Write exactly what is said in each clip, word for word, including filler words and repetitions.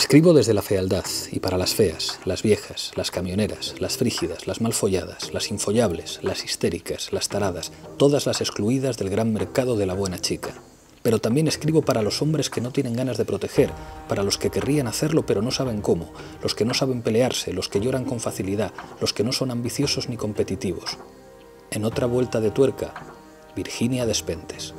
Escribo desde la fealdad y para las feas, las viejas, las camioneras, las frígidas, las mal folladas, las infollables, las histéricas, las taradas, todas las excluidas del gran mercado de la buena chica. Pero también escribo para los hombres que no tienen ganas de proteger, para los que querrían hacerlo pero no saben cómo, los que no saben pelearse, los que lloran con facilidad, los que no son ambiciosos ni competitivos. En otra vuelta de tuerca, Virginia Despentes.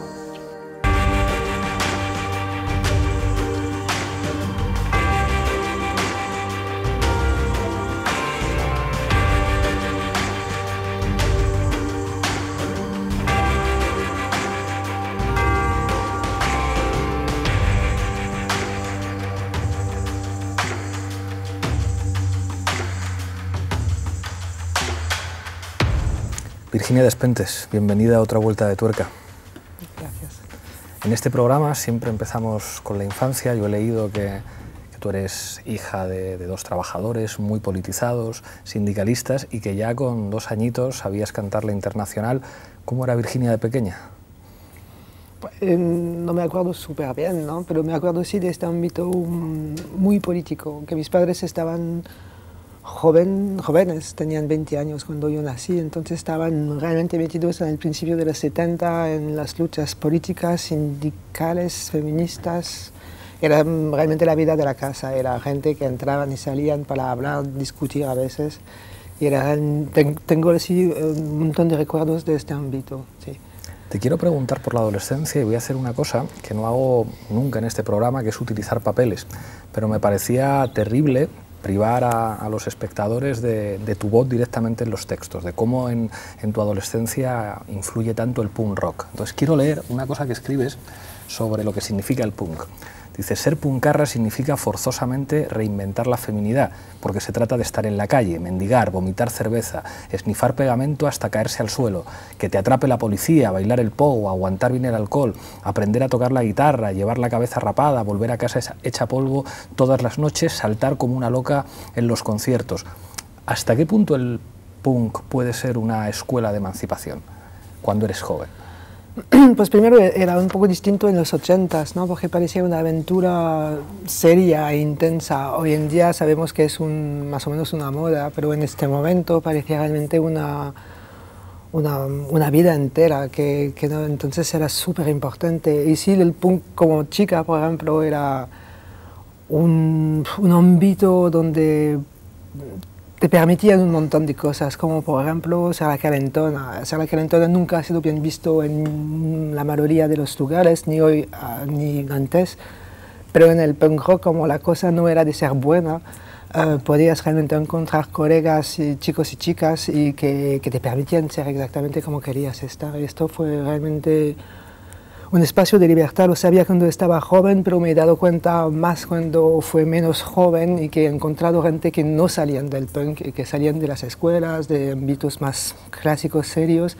Virginia Despentes, bienvenida a otra vuelta de tuerca. Gracias. En este programa siempre empezamos con la infancia. Yo he leído que, que tú eres hija de, de dos trabajadores muy politizados, sindicalistas, y que ya con dos añitos sabías cantar la Internacional. ¿Cómo era Virginia de pequeña? Eh, no me acuerdo súper bien, ¿no? Pero me acuerdo sí de este ámbito um, muy político, que mis padres estaban joven, jóvenes, tenían veinte años cuando yo nací, entonces estaban realmente metidos en el principio de los setenta en las luchas políticas, sindicales, feministas. Era realmente la vida de la casa, era gente que entraban y salían para hablar, discutir a veces. Y era, tengo así un montón de recuerdos de este ámbito, sí. Te quiero preguntar por la adolescencia y voy a hacer una cosa que no hago nunca en este programa, que es utilizar papeles, pero me parecía terrible privar a, a los espectadores de, de tu voz directamente en los textos, de cómo en, en tu adolescencia influye tanto el punk rock. Entonces quiero leer una cosa que escribes sobre lo que significa el punk. Dice, ser puncarra significa forzosamente reinventar la feminidad, porque se trata de estar en la calle, mendigar, vomitar cerveza, esnifar pegamento hasta caerse al suelo, que te atrape la policía, bailar el pogo, aguantar bien el alcohol, aprender a tocar la guitarra, llevar la cabeza rapada, volver a casa hecha polvo todas las noches, saltar como una loca en los conciertos. ¿Hasta qué punto el punk puede ser una escuela de emancipación cuando eres joven? Pues primero era un poco distinto en los ochentas, ¿no? Porque parecía una aventura seria e intensa. Hoy en día sabemos que es un, más o menos una moda, pero en este momento parecía realmente una, una, una vida entera, que, que no, entonces era súper importante. Y sí, el punk como chica, por ejemplo, era un, un ámbito donde te permitían un montón de cosas, como por ejemplo ser la calentona. Ser la calentona nunca ha sido bien visto en la mayoría de los lugares, ni hoy ni antes, pero en el punk rock, como la cosa no era de ser buena, uh, podías realmente encontrar colegas, y chicos y chicas, y que, que te permitían ser exactamente como querías estar. Y esto fue realmente un espacio de libertad. Lo sabía cuando estaba joven, pero me he dado cuenta más cuando fui menos joven y que he encontrado gente que no salían del punk y que salían de las escuelas, de ámbitos más clásicos, serios.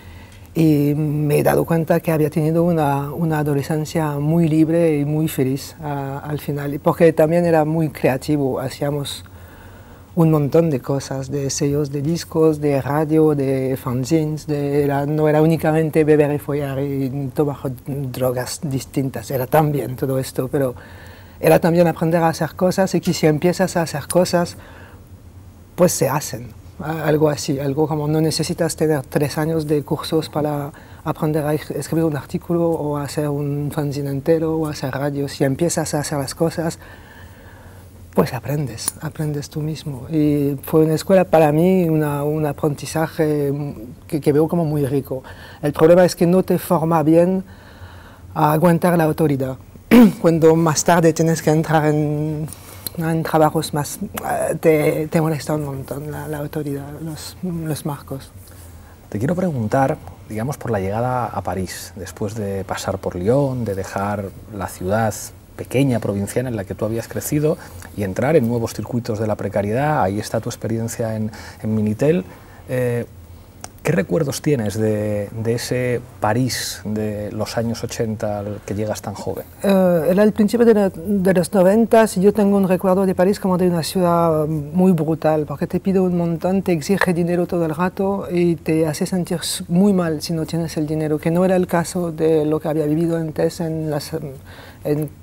Y me he dado cuenta que había tenido una, una adolescencia muy libre y muy feliz uh, al final, porque también era muy creativo. Hacíamos un montón de cosas, de sellos de discos, de radio, de fanzines, de, era, no era únicamente beber y follar y tomar drogas distintas, era también todo esto, pero era también aprender a hacer cosas y que si empiezas a hacer cosas, pues se hacen, algo así, algo como no necesitas tener tres años de cursos para aprender a escribir un artículo o a hacer un fanzine entero o a hacer radio. Si empiezas a hacer las cosas, pues aprendes, aprendes tú mismo. Y fue una escuela para mí, una, un aprendizaje que, que veo como muy rico. El problema es que no te forma bien a aguantar la autoridad. Cuando más tarde tienes que entrar en, en trabajos más, te, te molesta un montón la, la autoridad, los, los marcos. Te quiero preguntar, digamos, por la llegada a París, después de pasar por Lyon, de dejar la ciudad pequeña, provinciana en la que tú habías crecido y entrar en nuevos circuitos de la precariedad. Ahí está tu experiencia en, en Minitel. Eh, ¿Qué recuerdos tienes de, de ese París de los años ochenta al que llegas tan joven? Uh, era el principio de, la, de los noventas y yo tengo un recuerdo de París como de una ciudad muy brutal, porque te pide un montón, te exige dinero todo el rato y te hace sentir muy mal si no tienes el dinero, que no era el caso de lo que había vivido antes en las, en,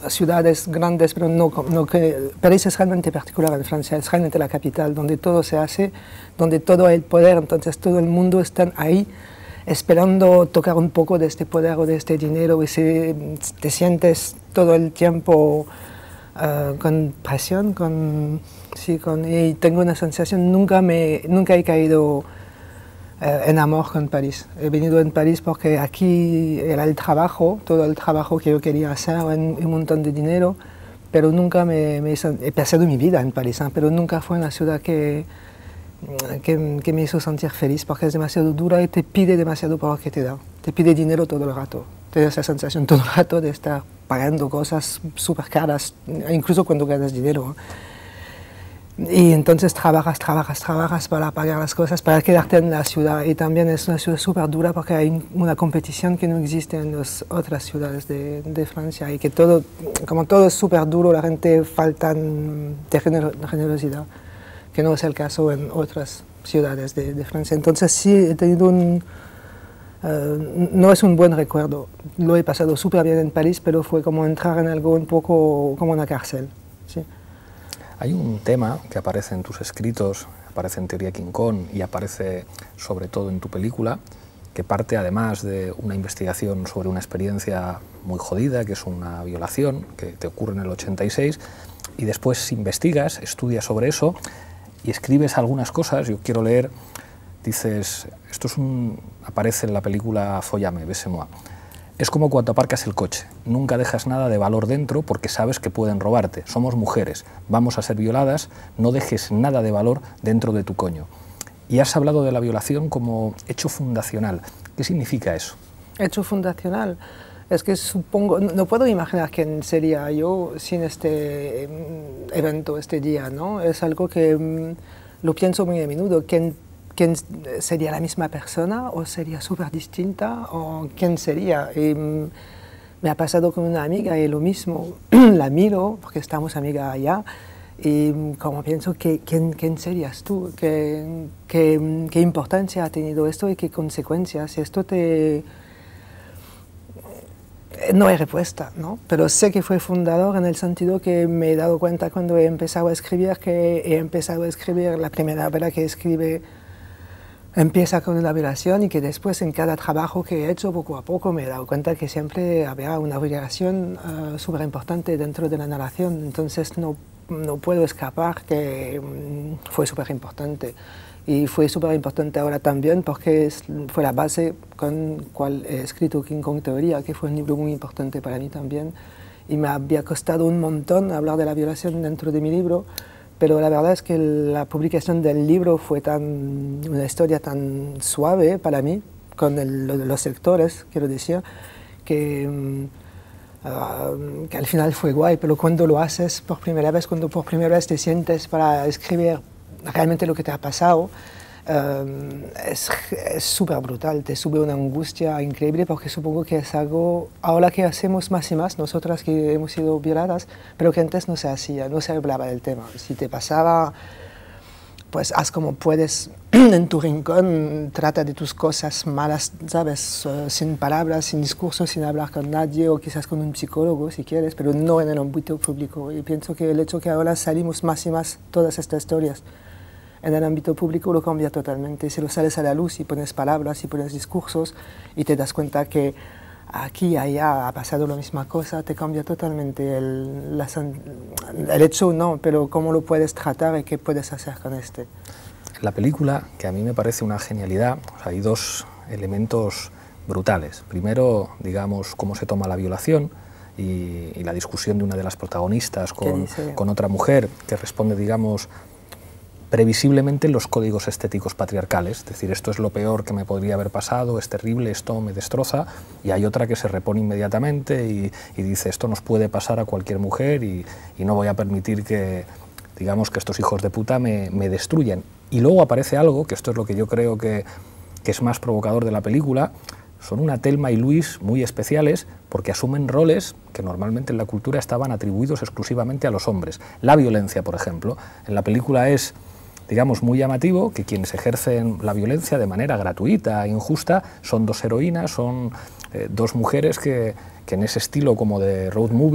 ciudades grandes, pero no, no que París es realmente particular en Francia, es realmente la capital, donde todo se hace, donde todo hay el poder, entonces todo el mundo está ahí esperando tocar un poco de este poder o de este dinero, y si te sientes todo el tiempo uh, con presión, con, sí, con, y tengo una sensación, nunca, me, nunca he caído Uh, en amor con París. He venido en París porque aquí era el trabajo, todo el trabajo que yo quería hacer, en, un montón de dinero, pero nunca me, me hizo, he pasado mi vida en París, ¿eh? Pero nunca fue una ciudad que, que, que me hizo sentir feliz, porque es demasiado dura y te pide demasiado por lo que te da. Te pide dinero todo el rato, te da esa sensación todo el rato de estar pagando cosas súper caras, incluso cuando ganas dinero. Y entonces trabajas, trabajas, trabajas para pagar las cosas, para quedarte en la ciudad. Y también es una ciudad súper dura porque hay una competición que no existe en las otras ciudades de, de Francia. Y que todo, como todo es súper duro, la gente falta de generosidad, que no es el caso en otras ciudades de, de Francia. Entonces sí, he tenido un... Uh, no es un buen recuerdo. Lo he pasado súper bien en París, pero fue como entrar en algo un poco como una cárcel. ¿Sí? Hay un tema que aparece en tus escritos, aparece en Teoría King Kong y aparece sobre todo en tu película, que parte además de una investigación sobre una experiencia muy jodida, que es una violación que te ocurre en el ochenta y seis, y después investigas, estudias sobre eso y escribes algunas cosas. Yo quiero leer, dices, esto es un, aparece en la película Follame, Baisez-moi. Es como cuando aparcas el coche, nunca dejas nada de valor dentro porque sabes que pueden robarte. Somos mujeres, vamos a ser violadas, no dejes nada de valor dentro de tu coño. Y has hablado de la violación como hecho fundacional. ¿Qué significa eso? Hecho fundacional. Es que supongo, no puedo imaginar quién sería yo sin este evento, este día, ¿no? Es algo que um, lo pienso muy a menudo. ¿Quién ¿Quién sería la misma persona o sería súper distinta? ¿O quién sería? Y, mm, me ha pasado con una amiga y lo mismo. La miro porque estamos amigas allá y como pienso, que, ¿quién, ¿quién serías tú? ¿Qué, qué, ¿Qué importancia ha tenido esto y qué consecuencias? Y esto te... No hay respuesta, ¿no? Pero sé que fue fundador en el sentido que me he dado cuenta cuando he empezado a escribir, que he empezado a escribir la primera obra que escribe empieza con la violación y que después en cada trabajo que he hecho poco a poco me he dado cuenta que siempre había una violación uh, súper importante dentro de la narración, entonces no, no puedo escapar que um, fue súper importante. Y fue súper importante ahora también porque es, fue la base con la cual he escrito King Kong Teoría, que fue un libro muy importante para mí también. Y me había costado un montón hablar de la violación dentro de mi libro, pero la verdad es que la publicación del libro fue tan, una historia tan suave para mí, con el, los sectores, quiero decir, que, uh, que al final fue guay, pero cuando lo haces por primera vez, cuando por primera vez te sientes para escribir realmente lo que te ha pasado, um, es súper brutal, te sube una angustia increíble porque supongo que es algo, ahora que hacemos más y más, nosotras que hemos sido violadas, pero que antes no se hacía, no se hablaba del tema. Si te pasaba, pues haz como puedes en tu rincón, trata de tus cosas malas, ¿sabes? Uh, sin palabras, sin discursos, sin hablar con nadie o quizás con un psicólogo si quieres, pero no en el ámbito público. Y pienso que el hecho que ahora salimos más y más todas estas historias en el ámbito público lo cambia totalmente. Si lo sales a la luz y pones palabras y pones discursos y te das cuenta que aquí y allá ha pasado la misma cosa, te cambia totalmente el, la, el hecho, no, pero cómo lo puedes tratar y qué puedes hacer con este. La película, que a mí me parece una genialidad, o sea, hay dos elementos brutales. Primero, digamos, cómo se toma la violación y, y la discusión de una de las protagonistas con, con otra mujer que responde, digamos, previsiblemente los códigos estéticos patriarcales, es decir, esto es lo peor que me podría haber pasado, es terrible, esto me destroza, y hay otra que se repone inmediatamente y, y dice, esto nos puede pasar a cualquier mujer y, y no voy a permitir que, digamos, que estos hijos de puta me, me destruyan. Y luego aparece algo, que esto es lo que yo creo que, que es más provocador de la película, son una Thelma y Luis muy especiales porque asumen roles que normalmente en la cultura estaban atribuidos exclusivamente a los hombres. La violencia, por ejemplo, en la película es, digamos, muy llamativo que quienes ejercen la violencia de manera gratuita e injusta son dos heroínas, son eh, dos mujeres que, que en ese estilo como de road movie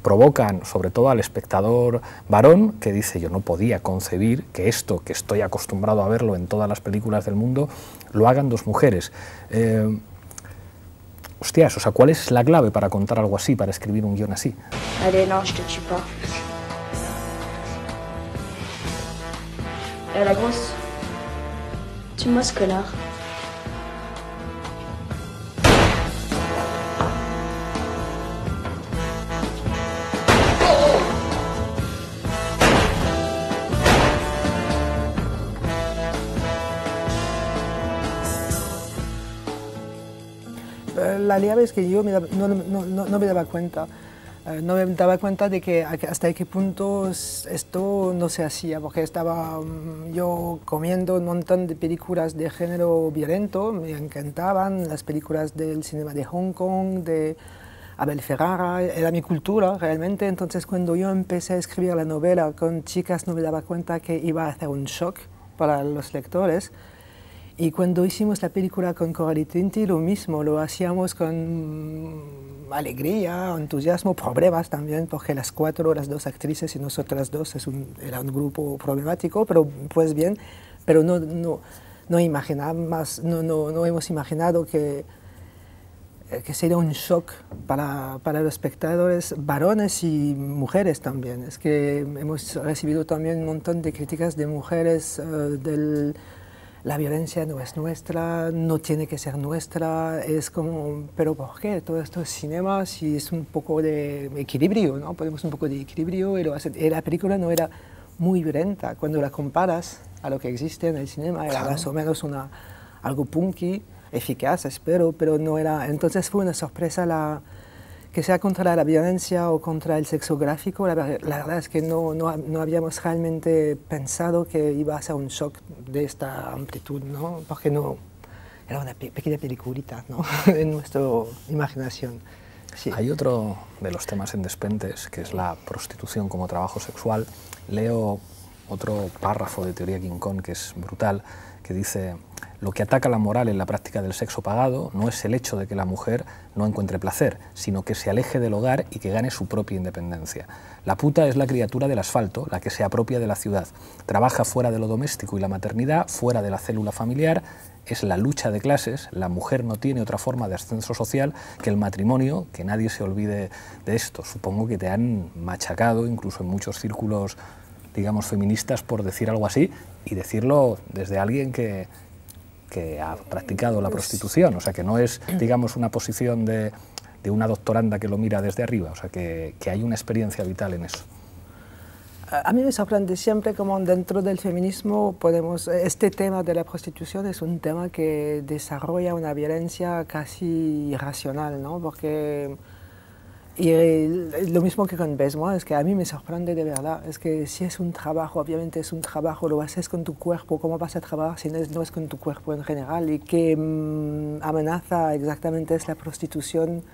provocan sobre todo al espectador varón, que dice yo no podía concebir que esto, que estoy acostumbrado a verlo en todas las películas del mundo, lo hagan dos mujeres. Eh, hostias, o sea, ¿cuál es la clave para contar algo así, para escribir un guión así? Allez, non, je te tue pas. Et la grosse, tue-moi ce connard. La llave es que yo me daba, no, no, no, no me daba cuenta, eh, no me daba cuenta de que hasta qué punto esto no se hacía, porque estaba um, yo comiendo un montón de películas de género violento, me encantaban las películas del cinema de Hong Kong, de Abel Ferrara, era mi cultura realmente. Entonces cuando yo empecé a escribir la novela con chicas no me daba cuenta que iba a hacer un shock para los lectores. Y cuando hicimos la película con Coralie Trinity, lo mismo, lo hacíamos con alegría, entusiasmo, problemas también, porque las cuatro, las dos actrices y nosotras dos, es un, era un grupo problemático, pero pues bien, pero no, no, no, imaginamos, no, no, no hemos imaginado que, que sería un shock para, para los espectadores, varones y mujeres también. Es que hemos recibido también un montón de críticas de mujeres uh, del... La violencia no es nuestra, no tiene que ser nuestra, es como, pero ¿por qué? Todo esto es cinema, si es un poco de equilibrio, ¿no? Ponemos un poco de equilibrio y lo hace. Y la película no era muy violenta, cuando la comparas a lo que existe en el cinema, era claro, más o menos una, algo punky, eficaz, espero, pero no era, entonces fue una sorpresa la, que sea contra la violencia o contra el sexo gráfico, la, la verdad es que no, no, no habíamos realmente pensado que iba a ser un shock de esta amplitud, ¿no? Porque no, era una pe pequeña peliculita, ¿no? En nuestra imaginación. Sí. Hay otro de los temas en Despentes, que es la prostitución como trabajo sexual. Leo otro párrafo de Teoría King Kong que es brutal, que dice: lo que ataca la moral en la práctica del sexo pagado no es el hecho de que la mujer no encuentre placer, sino que se aleje del hogar y que gane su propia independencia. La puta es la criatura del asfalto, la que se apropia de la ciudad. Trabaja fuera de lo doméstico y la maternidad, fuera de la célula familiar. Es la lucha de clases. La mujer no tiene otra forma de ascenso social que el matrimonio, que nadie se olvide de esto. Supongo que te han machacado, incluso en muchos círculos, digamos, feministas, por decir algo así, y decirlo desde alguien que... que ha practicado la prostitución, o sea, que no es, digamos, una posición de, de una doctoranda que lo mira desde arriba, o sea, que, que hay una experiencia vital en eso. A mí me sorprende siempre como dentro del feminismo podemos, este tema de la prostitución es un tema que desarrolla una violencia casi irracional, ¿no? Porque y el, lo mismo que con Besmo, es que a mí me sorprende de verdad, es que si es un trabajo, obviamente es un trabajo, lo haces con tu cuerpo, ¿cómo vas a trabajar si no es, no es con tu cuerpo en general? Y qué mmm, amenaza exactamente es la prostitución.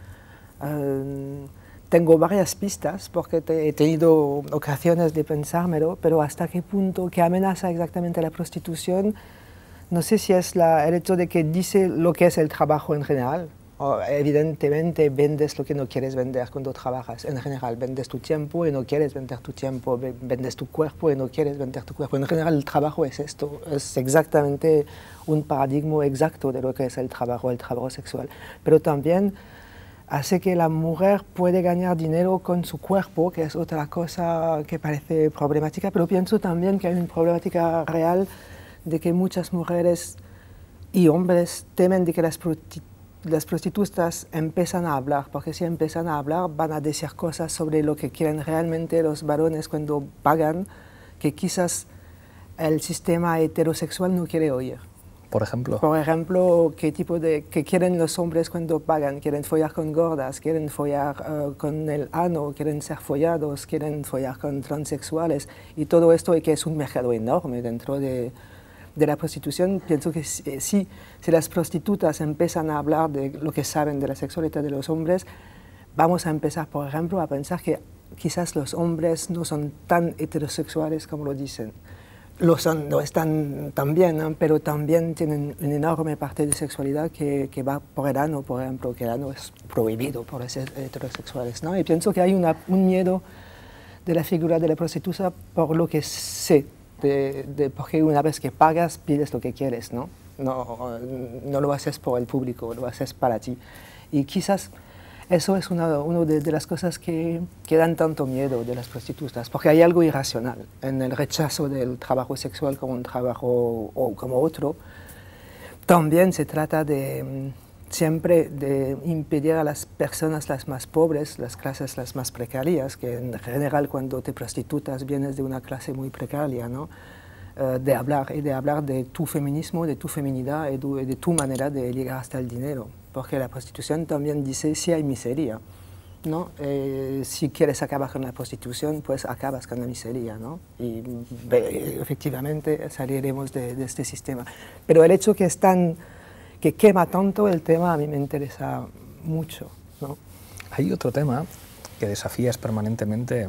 Uh, tengo varias pistas, porque te, he tenido ocasiones de pensármelo, pero hasta qué punto, qué amenaza exactamente la prostitución, no sé si es la, el hecho de que dice lo que es el trabajo en general. Evidentemente vendes lo que no quieres vender cuando trabajas. En general, vendes tu tiempo y no quieres vender tu tiempo, vendes tu cuerpo y no quieres vender tu cuerpo. En general, el trabajo es esto, es exactamente un paradigma exacto de lo que es el trabajo, el trabajo sexual. Pero también hace que la mujer puede ganar dinero con su cuerpo, que es otra cosa que parece problemática, pero pienso también que hay una problemática real de que muchas mujeres y hombres temen de que las prostitutas las prostitutas empiezan a hablar, porque si empiezan a hablar van a decir cosas sobre lo que quieren realmente los varones cuando pagan, que quizás el sistema heterosexual no quiere oír. Por ejemplo. Por ejemplo, qué tipo de, qué quieren los hombres cuando pagan, quieren follar con gordas, quieren follar uh, con el ano, quieren ser follados, quieren follar con transexuales, y todo esto, y que es un mercado enorme dentro de de la prostitución. Pienso que sí, si, si las prostitutas empiezan a hablar de lo que saben de la sexualidad de los hombres, vamos a empezar, por ejemplo, a pensar que quizás los hombres no son tan heterosexuales como lo dicen. lo son, lo están también, ¿no? Pero también tienen una enorme parte de sexualidad que, que va por el ano, por ejemplo, que el ano es prohibido por los heterosexuales, ¿no? Y pienso que hay una, un miedo de la figura de la prostituta por lo que sé, de, de, porque una vez que pagas pides lo que quieres, ¿no? No, no lo haces por el público, lo haces para ti. Y quizás eso es una, una de, de las cosas que, que dan tanto miedo de las prostitutas, porque hay algo irracional en el rechazo del trabajo sexual como un trabajo o como otro. También se trata de siempre de impedir a las personas las más pobres, las clases las más precarias, que en general cuando te prostitutas vienes de una clase muy precaria, ¿no? Uh, de hablar y de hablar de tu feminismo, de tu feminidad y de, de tu manera de llegar hasta el dinero. Porque la prostitución también dice si hay miseria, ¿no? Eh, si quieres acabar con la prostitución, pues acabas con la miseria, ¿no? Y eh, efectivamente saliremos de, de este sistema. Pero el hecho que, es tan, que quema tanto el tema a mí me interesa mucho, ¿no? Hay otro tema que desafías permanentemente,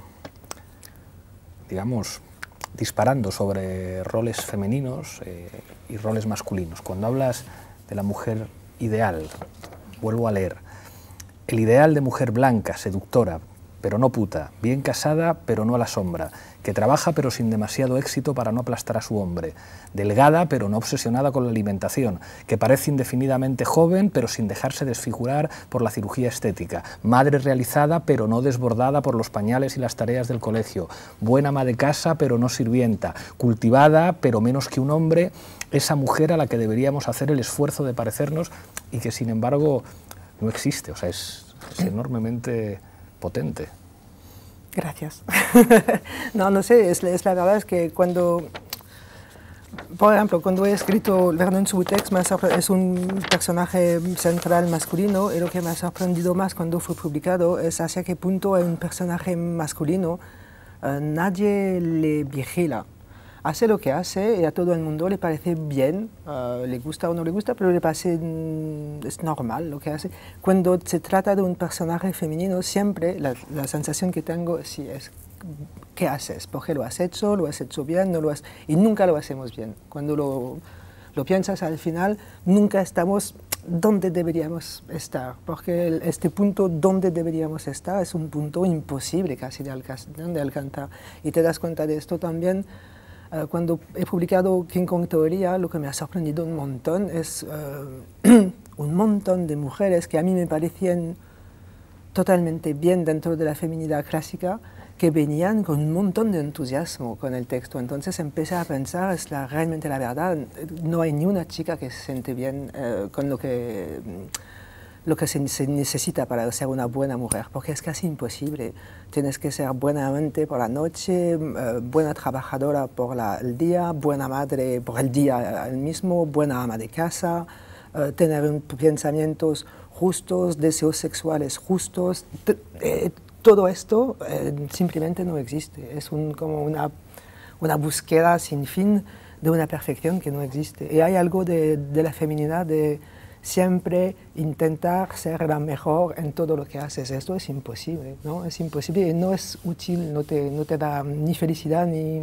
digamos, disparando sobre roles femeninos eh, y roles masculinos. Cuando hablas de la mujer ideal, vuelvo a leer, el ideal de mujer blanca, seductora, pero no puta, bien casada, pero no a la sombra, que trabaja pero sin demasiado éxito para no aplastar a su hombre, delgada pero no obsesionada con la alimentación, que parece indefinidamente joven pero sin dejarse desfigurar por la cirugía estética, madre realizada pero no desbordada por los pañales y las tareas del colegio, buena ama de casa pero no sirvienta, cultivada pero menos que un hombre, esa mujer a la que deberíamos hacer el esfuerzo de parecernos y que sin embargo no existe, o sea, es, es enormemente potente. Gracias. No, no sé, es, es la verdad es que cuando, por ejemplo, cuando he escrito Vernon Subutex, es un personaje central masculino y lo que me ha sorprendido más cuando fue publicado es hacia qué punto hay un personaje masculino, uh, nadie le vigila. Hace lo que hace y a todo el mundo le parece bien, uh, le gusta o no le gusta, pero le parece, mm, es normal lo que hace. Cuando se trata de un personaje femenino, siempre la, la sensación que tengo sí, es, ¿qué haces? ¿Por qué lo has hecho? ¿Lo has hecho bien? ¿No lo has? Y nunca lo hacemos bien. Cuando lo, lo piensas al final, nunca estamos donde deberíamos estar, porque el, este punto donde deberíamos estar es un punto imposible casi de, alca de alcanzar. Y te das cuenta de esto también. Uh, cuando he publicado King Kong Teoría, lo que me ha sorprendido un montón es uh, un montón de mujeres que a mí me parecían totalmente bien dentro de la feminidad clásica, que venían con un montón de entusiasmo con el texto. Entonces empecé a pensar, es la, realmente la verdad, no hay ni una chica que se siente bien uh, con lo que, lo que se, se necesita para ser una buena mujer, porque es casi imposible. Tienes que ser buena amante por la noche, uh, buena trabajadora por la, el día, buena madre por el día el mismo, buena ama de casa, uh, tener un, pensamientos justos, deseos sexuales justos. T eh, todo esto eh, simplemente no existe. Es un, como una, una búsqueda sin fin de una perfección que no existe. Y hay algo de, de la feminidad de siempre intentar ser la mejor en todo lo que haces. Esto es imposible, ¿no? Es imposible y no es útil, no te, no te da ni felicidad ni,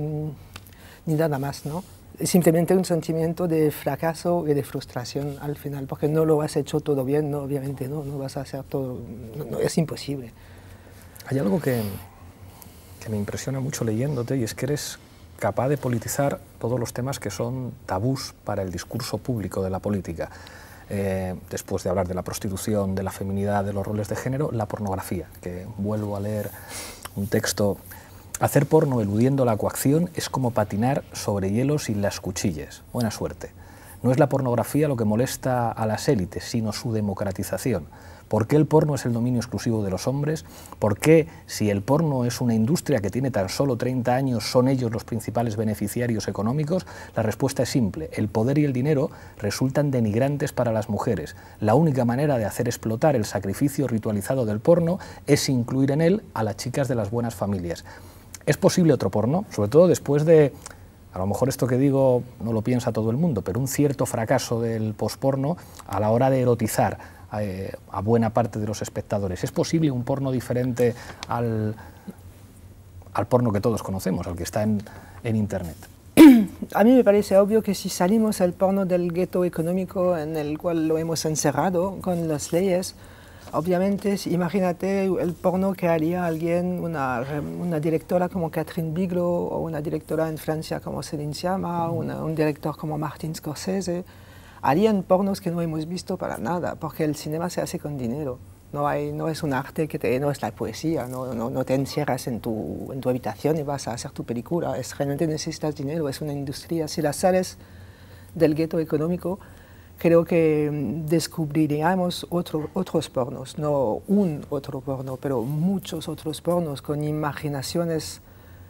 ni nada más, ¿no? Es simplemente un sentimiento de fracaso y de frustración al final, porque no lo has hecho todo bien, no, obviamente no, no vas a hacer todo, no, no, es imposible. Hay algo que, que me impresiona mucho leyéndote y es que eres capaz de politizar todos los temas que son tabús para el discurso público de la política. Eh, después de hablar de la prostitución, de la feminidad, de los roles de género, la pornografía, que vuelvo a leer un texto. Hacer porno eludiendo la coacción es como patinar sobre hielo sin las cuchillas. Buena suerte. No es la pornografía lo que molesta a las élites, sino su democratización. ¿Por qué el porno es el dominio exclusivo de los hombres? ¿Por qué, si el porno es una industria que tiene tan solo treinta años, son ellos los principales beneficiarios económicos? La respuesta es simple. El poder y el dinero resultan denigrantes para las mujeres. La única manera de hacer explotar el sacrificio ritualizado del porno es incluir en él a las chicas de las buenas familias. ¿Es posible otro porno? Sobre todo después de, a lo mejor esto que digo no lo piensa todo el mundo, pero un cierto fracaso del posporno a la hora de erotizar Eh, a buena parte de los espectadores. ¿Es posible un porno diferente al, al porno que todos conocemos, al que está en, en Internet? a mí me parece obvio que si salimos del porno del gueto económico en el cual lo hemos encerrado con las leyes, obviamente, imagínate el porno que haría alguien, una, una directora como Catherine Bigelow, o una directora en Francia como Céline Sciamma, una, un director como Martin Scorsese, harían pornos que no hemos visto para nada, porque el cinema se hace con dinero. No, hay, no es un arte, que te, no es la poesía, no, no, no te encierras en tu, en tu habitación y vas a hacer tu película, es, realmente necesitas dinero, es una industria. Si las sales del gueto económico, creo que descubriríamos otro, otros pornos, no un otro porno, pero muchos otros pornos con imaginaciones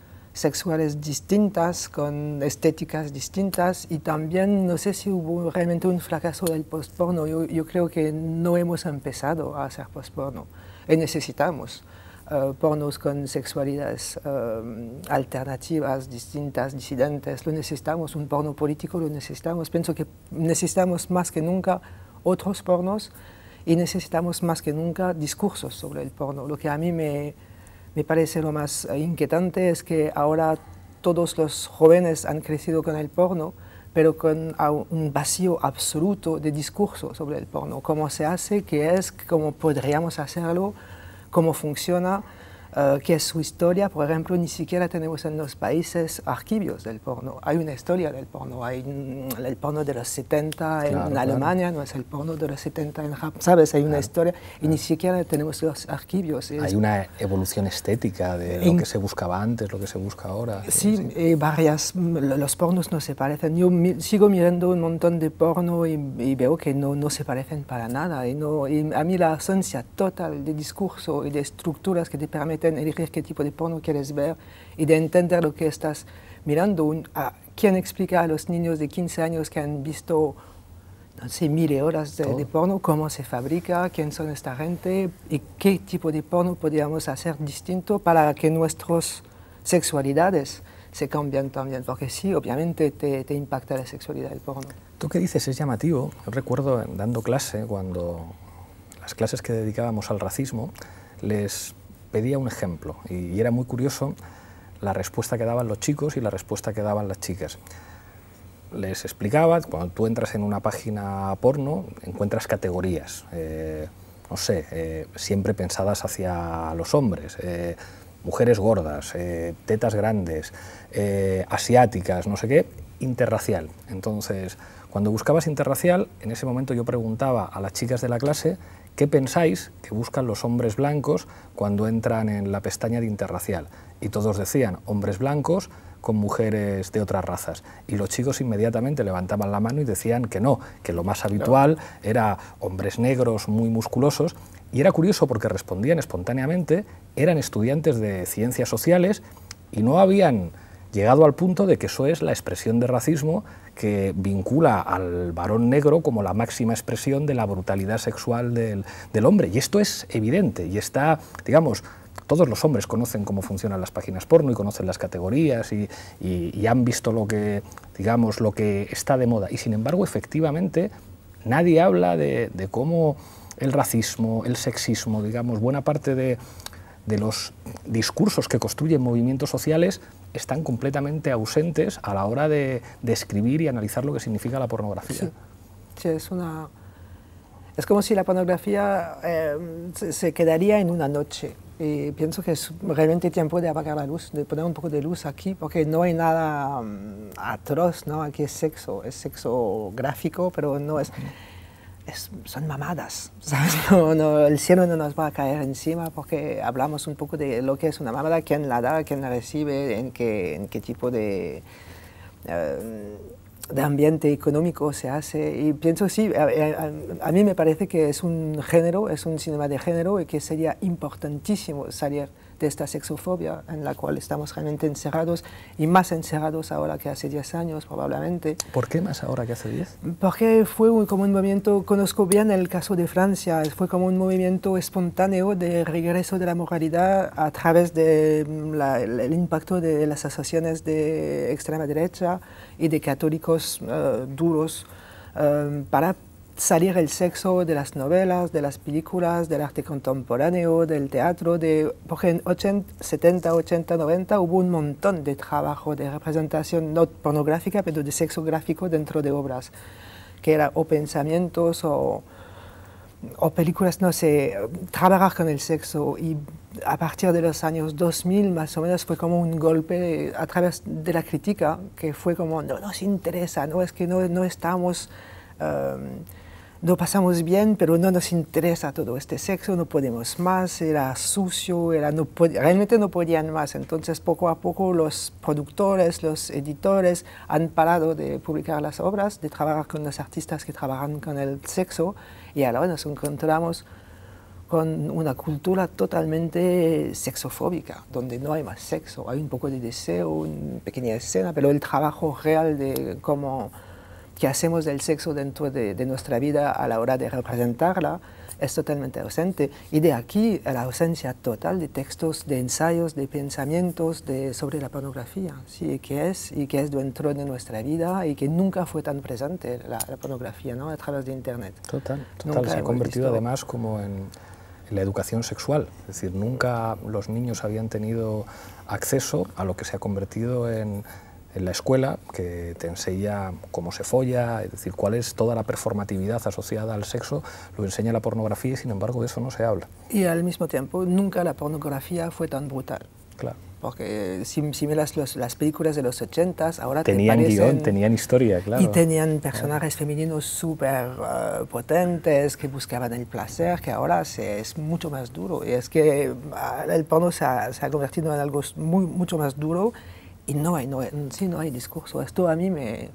sexuales distintas, con estéticas distintas, y también no sé si hubo realmente un fracaso del postporno. Yo, yo creo que no hemos empezado a hacer postporno y necesitamos uh, pornos con sexualidades uh, alternativas, distintas, disidentes. Lo necesitamos, un porno político lo necesitamos. Pienso que necesitamos más que nunca otros pornos y necesitamos más que nunca discursos sobre el porno. Lo que a mí me Me parece lo más inquietante es que ahora todos los jóvenes han crecido con el porno, pero con un vacío absoluto de discurso sobre el porno. Cómo se hace, qué es, cómo podríamos hacerlo, cómo funciona, uh, qué es su historia. Por ejemplo, ni siquiera tenemos en los países archivos del porno. Hay una historia del porno. Hay el porno de los setenta en claro, Alemania, claro. No es el porno de los setenta en Japón. ¿Sabes? Hay una claro, historia claro. Y ni siquiera tenemos los archivos. Hay una evolución estética de lo en, que se buscaba antes, lo que se busca ahora. Sí, sí. Eh, varias. Los pornos no se parecen. Yo mi, sigo mirando un montón de porno y, y veo que no, no se parecen para nada. Y, no, y a mí la ausencia total de discurso y de estructuras que te permiten elegir qué tipo de porno quieres ver y de entender lo que estás mirando. Un, a, ¿Quién explica a los niños de quince años que han visto, no sé, miles de horas de, de porno, cómo se fabrica, quién son esta gente y qué tipo de porno podríamos hacer distinto para que nuestras sexualidades se cambien también? Porque sí, obviamente te, te impacta la sexualidad del porno. Tú que dices es llamativo. Yo recuerdo dando clase, cuando las clases que dedicábamos al racismo, les pedía un ejemplo y, y era muy curioso la respuesta que daban los chicos y la respuesta que daban las chicas. Les explicaba, cuando tú entras en una página porno, encuentras categorías, eh, no sé, eh, siempre pensadas hacia los hombres, eh, mujeres gordas, eh, tetas grandes, eh, asiáticas, no sé qué, interracial. Entonces, cuando buscabas interracial, en ese momento yo preguntaba a las chicas de la clase ¿qué pensáis que buscan los hombres blancos cuando entran en la pestaña de interracial? Y todos decían, hombres blancos con mujeres de otras razas. Y los chicos inmediatamente levantaban la mano y decían que no, que lo más habitual era hombres negros muy musculosos. Y era curioso porque respondían espontáneamente, eran estudiantes de ciencias sociales y no habían llegado al punto de que eso es la expresión de racismo que vincula al varón negro como la máxima expresión de la brutalidad sexual del, del hombre. Y esto es evidente y está, digamos, todos los hombres conocen cómo funcionan las páginas porno y conocen las categorías y, y, y han visto lo que, digamos, lo que está de moda. Y sin embargo, efectivamente, nadie habla de, de cómo el racismo, el sexismo, digamos, buena parte de, de los discursos que construyen movimientos sociales están completamente ausentes a la hora de, de escribir y analizar lo que significa la pornografía. Sí, sí, es una... Es como si la pornografía eh, se, se quedaría en una noche. Y pienso que es realmente tiempo de apagar la luz, de poner un poco de luz aquí, porque no hay nada um, atroz, ¿no? Aquí es sexo, es sexo gráfico, pero no es... Es, son mamadas, ¿sabes? No, no, el cielo no nos va a caer encima porque hablamos un poco de lo que es una mamada, quién la da, quién la recibe, en qué, en qué tipo de, uh, de ambiente económico se hace. Y pienso, sí, a, a, a mí me parece que es un género, es un cinema de género y que sería importantísimo salir de esta sexofobia en la cual estamos realmente encerrados y más encerrados ahora que hace diez años probablemente. ¿Por qué más ahora que hace diez? Porque fue un, como un movimiento, conozco bien el caso de Francia, fue como un movimiento espontáneo de regreso de la moralidad a través del de impacto de las asociaciones de extrema derecha y de católicos uh, duros uh, para salir el sexo de las novelas, de las películas, del arte contemporáneo, del teatro, de, porque en ochenta, setenta, ochenta, noventa hubo un montón de trabajo de representación no pornográfica, pero de sexo gráfico dentro de obras, que eran o pensamientos o, o películas, no sé, trabajar con el sexo. Y a partir de los años dos mil más o menos fue como un golpe a través de la crítica, que fue como, no nos interesa, no es que no, no estamos... Um, no pasamos bien, pero no nos interesa todo este sexo, no podemos más, era sucio, era, no, realmente no podían más. Entonces, poco a poco, los productores, los editores han parado de publicar las obras, de trabajar con los artistas que trabajan con el sexo, y ahora nos encontramos con una cultura totalmente sexofóbica, donde no hay más sexo, hay un poco de deseo, una pequeña escena, pero el trabajo real de cómo... que hacemos del sexo dentro de, de nuestra vida a la hora de representarla es totalmente ausente. Y de aquí la ausencia total de textos, de ensayos, de pensamientos de, sobre la pornografía, ¿sí? que es, y que es dentro de nuestra vida y que nunca fue tan presente la, la pornografía, ¿no? A través de Internet. Total, total. Se ha convertido visto... además como en, en la educación sexual. Es decir, nunca los niños habían tenido acceso a lo que se ha convertido en... en la escuela, que te enseña cómo se folla, es decir, cuál es toda la performatividad asociada al sexo, lo enseña la pornografía y sin embargo de eso no se habla. Y al mismo tiempo, nunca la pornografía fue tan brutal. Claro. Porque si, si miras los, las películas de los ochentas, ahora tenían te parecen... guión, tenían historia, claro. Y tenían personajes claro. femeninos súper uh, potentes, que buscaban el placer, que ahora se, es mucho más duro. Y es que uh, el porno se ha, se ha convertido en algo muy, mucho más duro. Y no hay, no, sí, no hay discurso. Esto a mí me,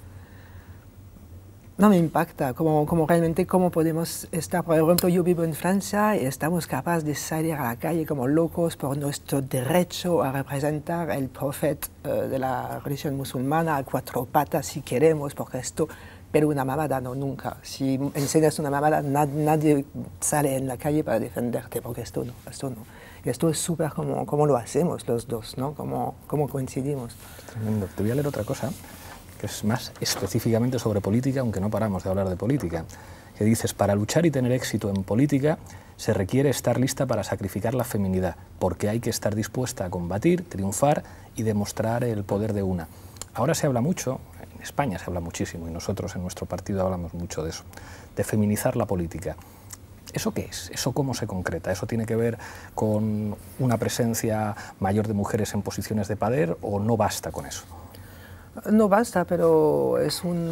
no me impacta, como, como realmente cómo podemos estar. Por ejemplo, yo vivo en Francia y estamos capaces de salir a la calle como locos por nuestro derecho a representar el profeta uh, de la religión musulmana a cuatro patas si queremos, porque esto, pero una mamada no, nunca. Si enseñas una mamada, nad, nadie sale en la calle para defenderte, porque esto no, esto no. Y esto es súper como, como lo hacemos los dos, ¿no? Como, como coincidimos. Tremendo. Te voy a leer otra cosa, que es más específicamente sobre política, aunque no paramos de hablar de política, que dices, para luchar y tener éxito en política se requiere estar lista para sacrificar la feminidad, porque hay que estar dispuesta a combatir, triunfar y demostrar el poder de una. Ahora se habla mucho, en España se habla muchísimo, y nosotros en nuestro partido hablamos mucho de eso, de feminizar la política. ¿Eso qué es? ¿Eso cómo se concreta? ¿Eso tiene que ver con una presencia mayor de mujeres en posiciones de poder o no basta con eso? No basta, pero es un...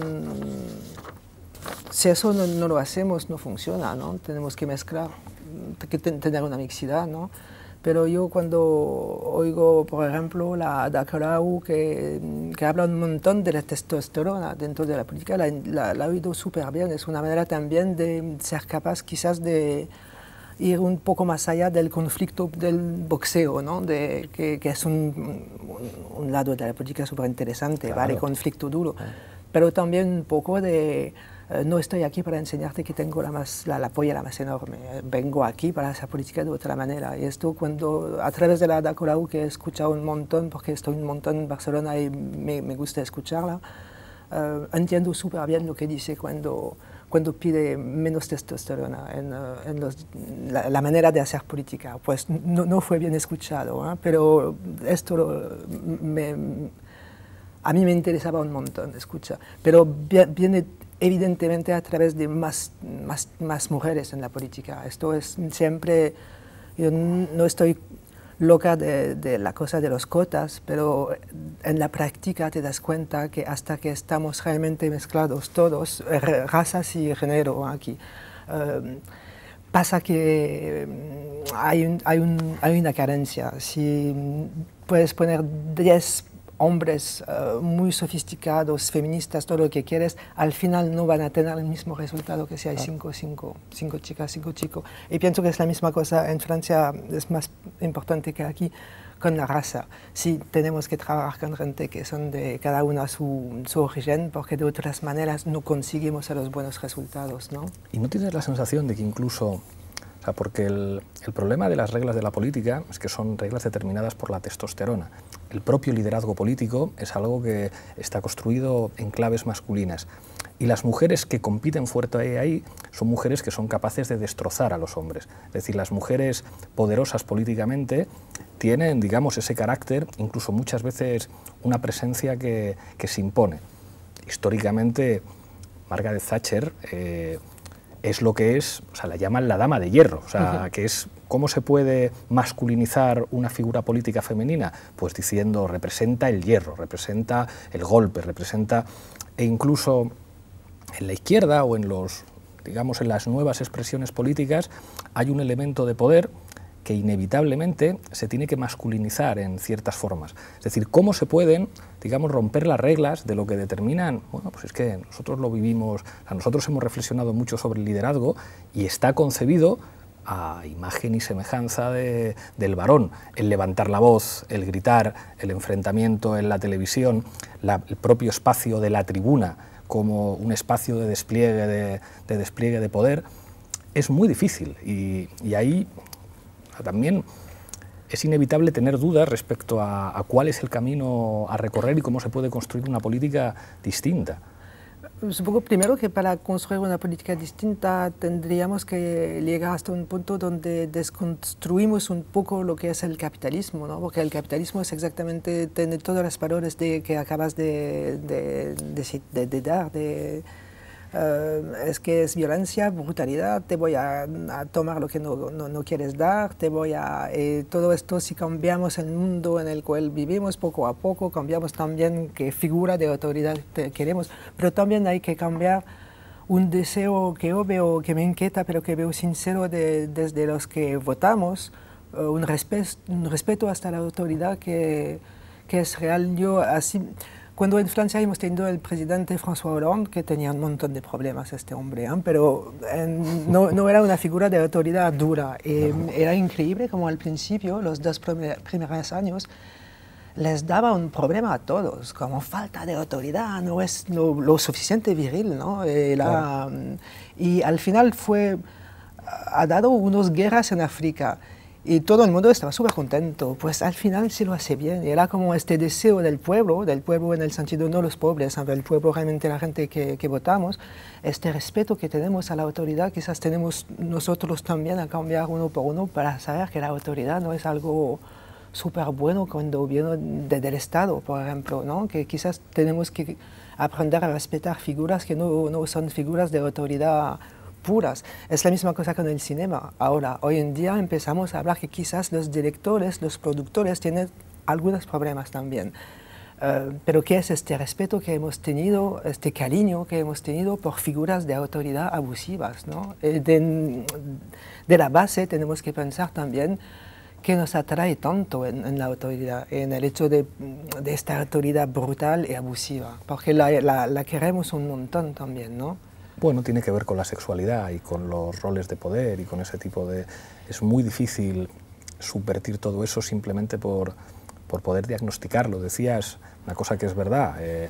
Si eso no, no lo hacemos, no funciona, ¿no? Tenemos que mezclar, que tener una mixidad, ¿no? Pero yo cuando oigo, por ejemplo, la Dakarau que, que habla un montón de la testosterona dentro de la política, la, la, la he oído súper bien. Es una manera también de ser capaz quizás de ir un poco más allá del conflicto del boxeo, ¿no? De, que, que es un, un, un lado de la política súper interesante, claro. ¿Vale? Conflicto duro. Claro. Pero también un poco de... No estoy aquí para enseñarte que tengo la, más, la, la polla la más enorme. Vengo aquí para hacer política de otra manera. Y esto cuando, a través de la Dakarau, que he escuchado un montón, porque estoy un montón en Barcelona y me, me gusta escucharla, uh, entiendo súper bien lo que dice cuando, cuando pide menos testosterona en, uh, en los, la, la manera de hacer política. Pues no, no fue bien escuchado, ¿eh? Pero esto lo, me, a mí me interesaba un montón, escucha. Pero viene evidentemente a través de más, más, más mujeres en la política. Esto es siempre, yo no estoy loca de, de la cosa de los cotas, pero en la práctica te das cuenta que hasta que estamos realmente mezclados todos, razas y género aquí, um, pasa que hay, un, hay, un, hay una carencia. Si puedes poner diez hombres uh, muy sofisticados, feministas, todo lo que quieres, al final no van a tener el mismo resultado que si hay cinco, cinco, cinco chicas, cinco chicos. Y pienso que es la misma cosa en Francia, es más importante que aquí, con la raza. Sí, tenemos que trabajar con gente que son de cada una su, su origen, porque de otras maneras no conseguimos los buenos resultados, ¿no? ¿Y no tienes la sensación de que incluso O sea, porque el, el problema de las reglas de la política es que son reglas determinadas por la testosterona. El propio liderazgo político es algo que está construido en claves masculinas. Y las mujeres que compiten fuerte ahí son mujeres que son capaces de destrozar a los hombres. Es decir, las mujeres poderosas políticamente tienen, digamos, ese carácter, incluso muchas veces una presencia que, que se impone. Históricamente, Margaret Thatcher eh, es lo que es, o sea, la llaman la dama de hierro, o sea, uh-huh. que es cómo se puede masculinizar una figura política femenina, pues diciendo representa el hierro, representa el golpe, representa, e incluso en la izquierda o en los, digamos, en las nuevas expresiones políticas hay un elemento de poder que inevitablemente se tiene que masculinizar en ciertas formas. Es decir, cómo se pueden, digamos, romper las reglas de lo que determinan. Bueno, pues es que nosotros lo vivimos, o sea, nosotros hemos reflexionado mucho sobre el liderazgo y está concebido a imagen y semejanza de, del varón, el levantar la voz, el gritar, el enfrentamiento en la televisión, la, el propio espacio de la tribuna como un espacio de despliegue de, de, despliegue de poder, es muy difícil y, y ahí también es inevitable tener dudas respecto a, a cuál es el camino a recorrer y cómo se puede construir una política distinta. Supongo primero que para construir una política distinta tendríamos que llegar hasta un punto donde desconstruimos un poco lo que es el capitalismo, ¿no? Porque el capitalismo es exactamente tener todos los valores de, que acabas de, de, de, de, de dar, de, uh, es que es violencia, brutalidad, te voy a, a tomar lo que no, no, no quieres dar, te voy a... Eh, todo esto, si cambiamos el mundo en el cual vivimos poco a poco, cambiamos también qué figura de autoridad queremos, pero también hay que cambiar un deseo que yo veo, que me inquieta, pero que veo sincero de, desde los que votamos, uh, un, respeto, un respeto hasta la autoridad que, que es real. Yo así... Cuando en Francia hemos tenido el presidente François Hollande, que tenía un montón de problemas este hombre, ¿eh? pero eh, no, no era una figura de autoridad dura. Eh, era increíble como al principio, los dos primer, primeros años, les daba un problema a todos, como falta de autoridad, no es lo, lo suficiente viril, ¿no? Eh, la, claro. Y al final fue, ha dado unas guerras en África. Y todo el mundo estaba súper contento, pues al final sí lo hace bien. Era como este deseo del pueblo, del pueblo en el sentido no los pobres, sino el pueblo realmente la gente que, que votamos, este respeto que tenemos a la autoridad, quizás tenemos nosotros también a cambiar uno por uno para saber que la autoridad no es algo súper bueno cuando viene de, del Estado, por ejemplo, ¿no? Que quizás tenemos que aprender a respetar figuras que no, no son figuras de autoridad puras. Es la misma cosa con el cinema. Ahora, hoy en día empezamos a hablar que quizás los directores, los productores tienen algunos problemas también. Uh, pero ¿qué es este respeto que hemos tenido, este cariño que hemos tenido por figuras de autoridad abusivas, ¿no? Eh, de, de la base tenemos que pensar también qué nos atrae tanto en, en la autoridad, en el hecho de, de esta autoridad brutal y abusiva, porque la, la, la queremos un montón también, ¿no? Bueno, tiene que ver con la sexualidad y con los roles de poder y con ese tipo de... Es muy difícil subvertir todo eso simplemente por, por poder diagnosticarlo. Decías una cosa que es verdad, eh,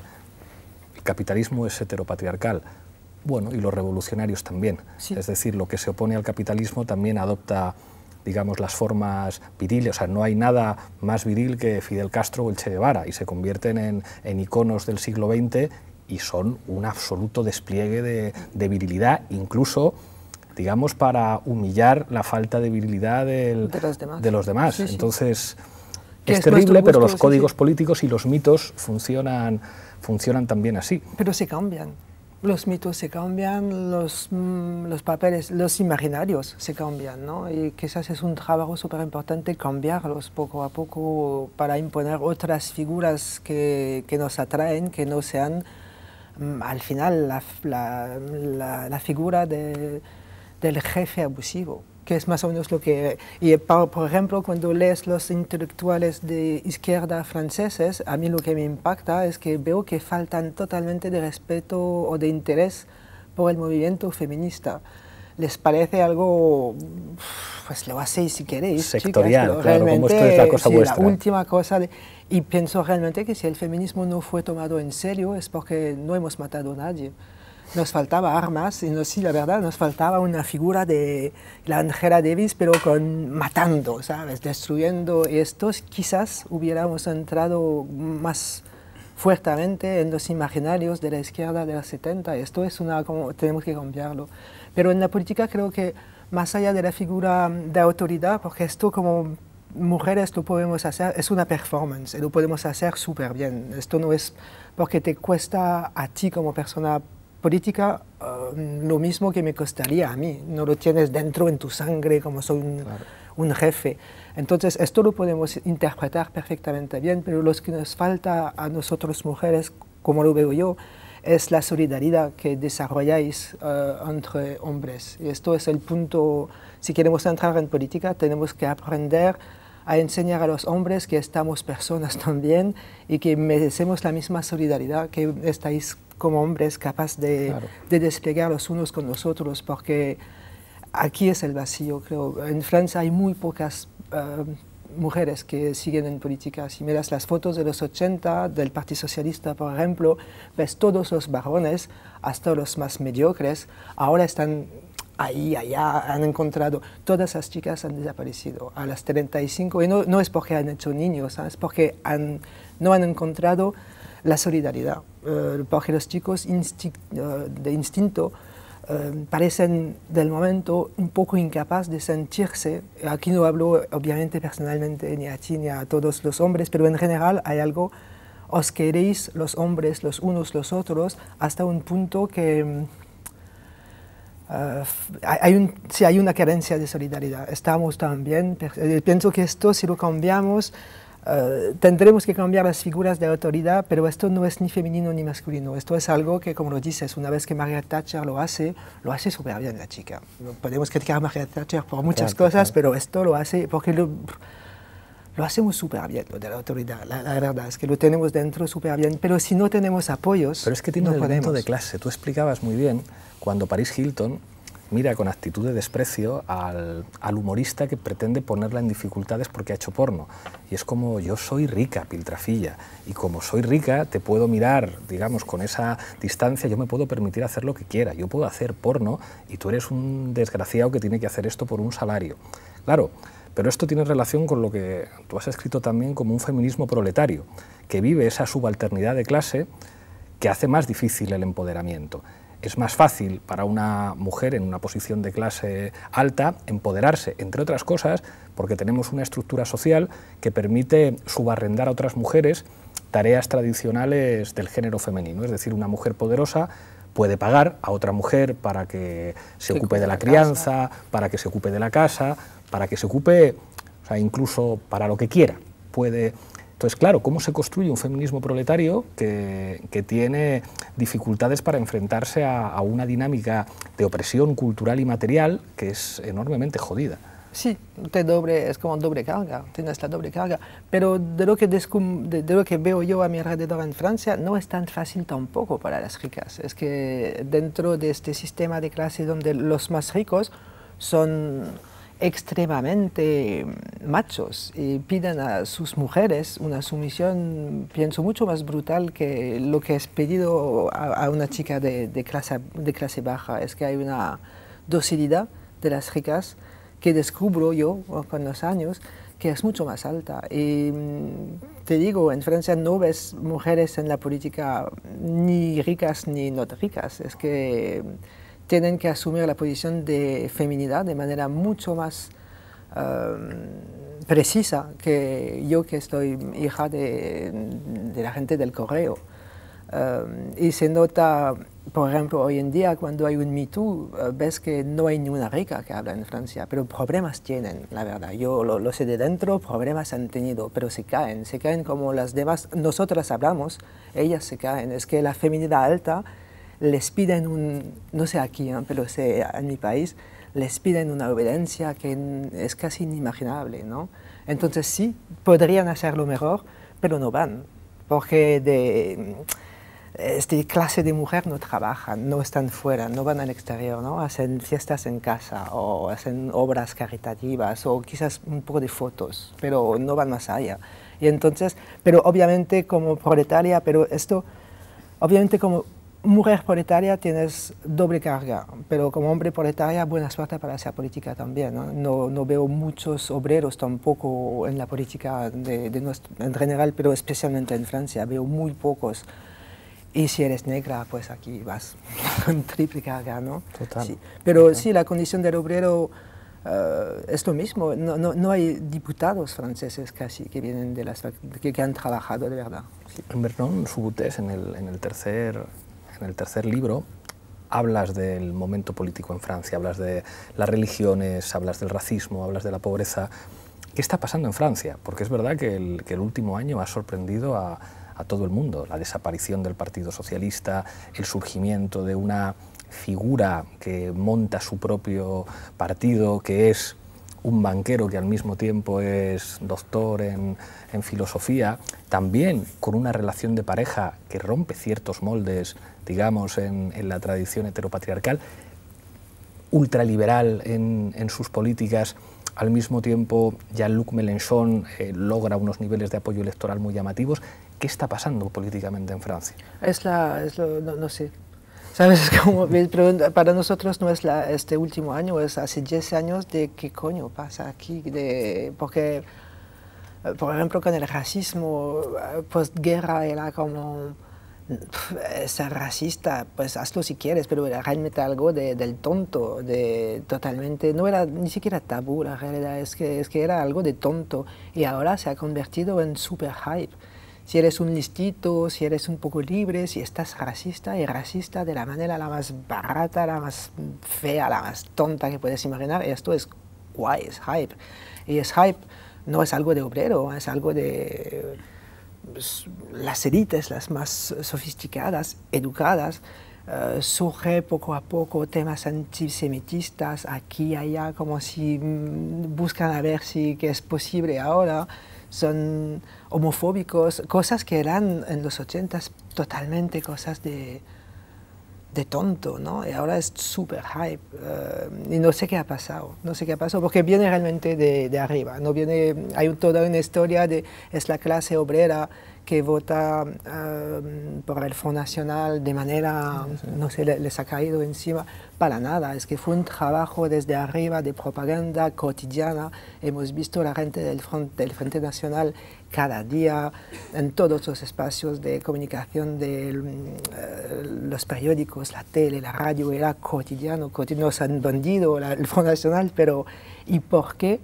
el capitalismo es heteropatriarcal. Bueno, y los revolucionarios también. Sí. Es decir, lo que se opone al capitalismo también adopta, digamos, las formas viriles. O sea, no hay nada más viril que Fidel Castro o el Che Guevara y se convierten en, en iconos del siglo veinte y son un absoluto despliegue de, de virilidad, incluso, digamos, para humillar la falta de virilidad del, de los demás. De los demás. Sí, sí. Entonces, es, es terrible, gusto, pero los sí, códigos sí. políticos y los mitos funcionan, funcionan también así. Pero se cambian. Los mitos se cambian, los, mmm, los papeles, los imaginarios se cambian, ¿no? Y quizás es un trabajo súper importante cambiarlos poco a poco para imponer otras figuras que, que nos atraen, que no sean al final la, la, la, la figura de, del jefe abusivo, que es más o menos lo que... Y por, por ejemplo, cuando lees los intelectuales de izquierda franceses, a mí lo que me impacta es que veo que faltan totalmente de respeto o de interés por el movimiento feminista. Les parece algo, pues lo hacéis si queréis, sectorial, chicas, claro, como esto es la cosa sí, vuestra. La última cosa, de, y pienso realmente que si el feminismo no fue tomado en serio es porque no hemos matado a nadie. nos faltaba armas y no, sí, la verdad, nos faltaba una figura de la Angela Davis, pero con matando, ¿sabes? Destruyendo. Y estos quizás hubiéramos entrado más fuertemente en los imaginarios de la izquierda de los setenta. Esto es una, como tenemos que cambiarlo. Pero en la política creo que más allá de la figura de autoridad, porque esto como mujeres lo podemos hacer, es una performance, y lo podemos hacer súper bien. Esto no es porque te cuesta a ti como persona política uh, lo mismo que me costaría a mí. No lo tienes dentro en tu sangre como soy un, claro. un jefe. Entonces esto lo podemos interpretar perfectamente bien, pero lo que nos falta a nosotros mujeres, como lo veo yo, es la solidaridad que desarrolláis uh, entre hombres. Y esto es el punto, si queremos entrar en política, tenemos que aprender a enseñar a los hombres que estamos personas también y que merecemos la misma solidaridad, que estáis como hombres capaces de, claro. de desplegar los unos con los otros, porque aquí es el vacío, creo. En Francia hay muy pocas uh, mujeres que siguen en política. Si miras las fotos de los ochenta del Partido Socialista, por ejemplo, ves todos los varones, hasta los más mediocres, ahora están ahí, allá, han encontrado, todas las chicas han desaparecido a las treinta y cinco, y no, no es porque han hecho niños, ¿sabes? Es porque han, no han encontrado la solidaridad, uh, porque los chicos insti uh, de instinto uh, parecen del momento un poco incapaces de sentirse. Aquí no hablo obviamente personalmente ni a ti ni a todos los hombres, pero en general hay algo, os queréis los hombres los unos los otros hasta un punto que Uh, hay, un, sí, hay una carencia de solidaridad. Estamos también, pienso que esto si lo cambiamos, uh, tendremos que cambiar las figuras de autoridad, pero esto no es ni femenino ni masculino. Esto es algo que, como lo dices, una vez que Margaret Thatcher lo hace, lo hace súper bien la chica. Podemos criticar a Margaret Thatcher por muchas claro, cosas, claro. pero esto lo hace porque lo, lo hacemos súper bien, lo de la autoridad. La, la verdad es que lo tenemos dentro súper bien, pero si no tenemos apoyos, pero es que tiene no un elemento podemos. de clase. Tú explicabas muy bien cuando Paris Hilton mira con actitud de desprecio al, al humorista que pretende ponerla en dificultades porque ha hecho porno. Y es como, yo soy rica, piltrafilla, y como soy rica, te puedo mirar, digamos, con esa distancia, yo me puedo permitir hacer lo que quiera. Yo puedo hacer porno y tú eres un desgraciado que tiene que hacer esto por un salario. Claro, pero esto tiene relación con lo que tú has escrito también como un feminismo proletario, que vive esa subalternidad de clase que hace más difícil el empoderamiento. Es más fácil para una mujer en una posición de clase alta empoderarse, entre otras cosas, porque tenemos una estructura social que permite subarrendar a otras mujeres tareas tradicionales del género femenino. Es decir, una mujer poderosa puede pagar a otra mujer para que se ocupe de la crianza, para que se ocupe de la casa, para que se ocupe, o sea, incluso para lo que quiera. Puede... Entonces, claro, ¿cómo se construye un feminismo proletario que, que tiene dificultades para enfrentarse a, a una dinámica de opresión cultural y material que es enormemente jodida? Sí, te doble, es como doble carga, tienes la doble carga, pero de lo, que de, de lo que veo yo a mi alrededor en Francia no es tan fácil tampoco para las ricas. Es que dentro de este sistema de clase donde los más ricos son extremadamente machos y piden a sus mujeres una sumisión, pienso, mucho más brutal que lo que es pedido a, a una chica de, de, clase, de clase baja. Es que hay una docilidad de las ricas que descubro yo con los años que es mucho más alta. Y te digo, en Francia no ves mujeres en la política ni ricas ni no ricas. Es que tienen que asumir la posición de feminidad de manera mucho más uh, precisa que yo, que estoy hija de, de la gente del correo. Uh, y se nota, por ejemplo, hoy en día cuando hay un Me Too, uh, ves que no hay ninguna rica que habla en Francia, pero problemas tienen, la verdad. Yo lo, lo sé de dentro, problemas han tenido, pero se caen, se caen como las demás. Nosotras hablamos, ellas se caen. Es que la feminidad alta les piden un, no sé aquí, ¿eh? pero sé en mi país, les piden una obediencia que es casi inimaginable, ¿no? Entonces sí, podrían hacerlo mejor, pero no van, porque de esta clase de mujer no trabajan, no están fuera, no van al exterior, ¿no? Hacen fiestas en casa o hacen obras caritativas o quizás un poco de fotos, pero no van más allá. Y entonces, pero obviamente como proletaria, pero esto, obviamente como mujer proletaria tienes doble carga, pero como hombre proletaria buena suerte para hacer política también. No, no, no veo muchos obreros tampoco en la política de, de nuestro, en general, pero especialmente en Francia, veo muy pocos. Y si eres negra, pues aquí vas con triple carga, ¿no? Total. Sí. Pero Total. sí, la condición del obrero uh, es lo mismo. No, no, no hay diputados franceses casi que vienen de las que, que han trabajado de verdad. Sí. En Vernon Subutés, en el, en el tercer En el tercer libro, hablas del momento político en Francia, hablas de las religiones, hablas del racismo, hablas de la pobreza. ¿Qué está pasando en Francia? Porque es verdad que el, que el último año ha sorprendido a, a todo el mundo. La desaparición del Partido Socialista, el surgimiento de una figura que monta su propio partido, que es un banquero que al mismo tiempo es doctor en, en filosofía, también con una relación de pareja que rompe ciertos moldes, digamos, en, en la tradición heteropatriarcal, ultraliberal en, en sus políticas. Al mismo tiempo, Jean-Luc Mélenchon eh, logra unos niveles de apoyo electoral muy llamativos. ¿Qué está pasando políticamente en Francia? Es la, es lo, no, no sé. ¿Sabes? Como, para nosotros no es la, este último año, es hace diez años de qué coño pasa aquí. De, porque, por ejemplo, con el racismo, postguerra era como, ser racista, pues hazlo si quieres, pero era realmente algo de, del tonto, de totalmente, no era ni siquiera tabú, la realidad es que, es que era algo de tonto y ahora se ha convertido en super hype. Si eres un listito, si eres un poco libre, si estás racista y racista de la manera la más barata, la más fea, la más tonta que puedes imaginar, esto es guay, es hype. Y es hype, no es algo de obrero, es algo de las élites, las más sofisticadas, educadas. Uh, surge poco a poco temas antisemitistas aquí y allá, como si mm, buscan a ver si que es posible ahora. Son homofóbicos, cosas que eran en los ochentas totalmente cosas de, de tonto, ¿no? Y ahora es súper hype. Uh, y no sé qué ha pasado, no sé qué ha pasado, porque viene realmente de, de arriba. No viene, hay toda una historia de, es la clase obrera que vota uh, por el Front National de manera, sí, sí. no sé, les ha caído encima, para nada, es que fue un trabajo desde arriba de propaganda cotidiana. Hemos visto la gente del Front, del Frente Nacional cada día, en todos los espacios de comunicación, de uh, los periódicos, la tele, la radio, era cotidiano, cotidiano, nos han vendido la, el Front National, pero ¿y por qué?